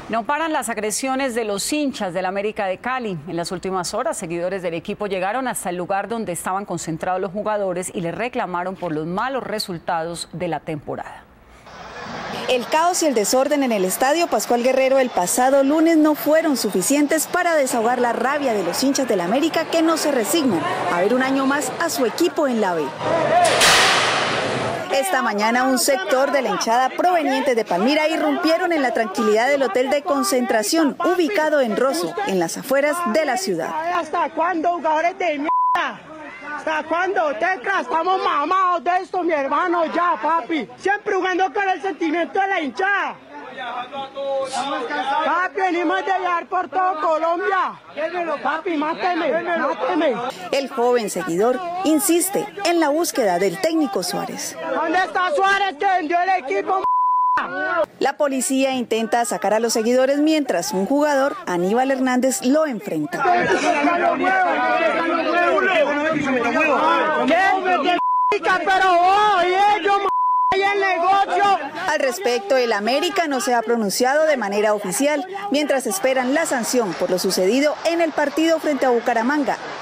No paran las agresiones de los hinchas del América de Cali. En las últimas horas, seguidores del equipo llegaron hasta el lugar donde estaban concentrados los jugadores y les reclamaron por los malos resultados de la temporada. El caos y el desorden en el estadio Pascual Guerrero el pasado lunes no fueron suficientes para desahogar la rabia de los hinchas del América que no se resignan a ver un año más a su equipo en la B. Esta mañana un sector de la hinchada proveniente de Palmira irrumpieron en la tranquilidad del hotel de concentración ubicado en Rosso, en las afueras de la ciudad. ¿Hasta cuándo, jugadores de mierda? ¿Hasta cuándo? Tecla, estamos mamados de esto, mi hermano, ya, papi. Siempre jugando con el sentimiento de la hinchada. Papi, venimos de viajar por todo Colombia. Papi, máteme. El joven seguidor insiste en la búsqueda del técnico Suárez. ¿Dónde está Suárez que vendió el equipo? La policía intenta sacar a los seguidores mientras un jugador, Aníbal Hernández, lo enfrenta. Al respecto, el América no se ha pronunciado de manera oficial, mientras esperan la sanción por lo sucedido en el partido frente a Bucaramanga